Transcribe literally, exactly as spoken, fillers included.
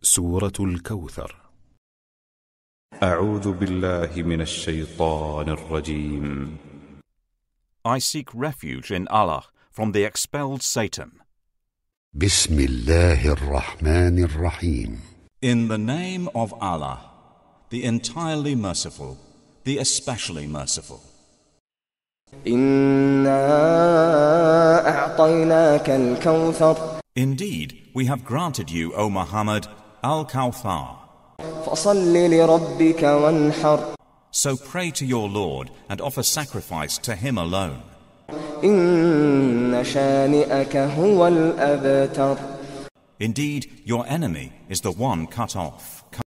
سورة الكوثر. أعوذ بالله من الشيطان الرجيم. I seek refuge in Allah from the expelled Satan. بسم الله الرحمن الرحيم. In the name of Allah, the entirely merciful, the especially merciful. إِنَّا أَعْطَيْنَاكَ الْكَوْثَرَ. Indeed, we have granted you, O Muhammad, al-Kawthar. فَصَلِّ لِرَبِّكَ وَانْحَرْ. So pray to your Lord and offer sacrifice to Him alone. إِنَّ شَانِئَكَ هُوَ الْأَبْتَرُ. Indeed, your enemy is the one cut off.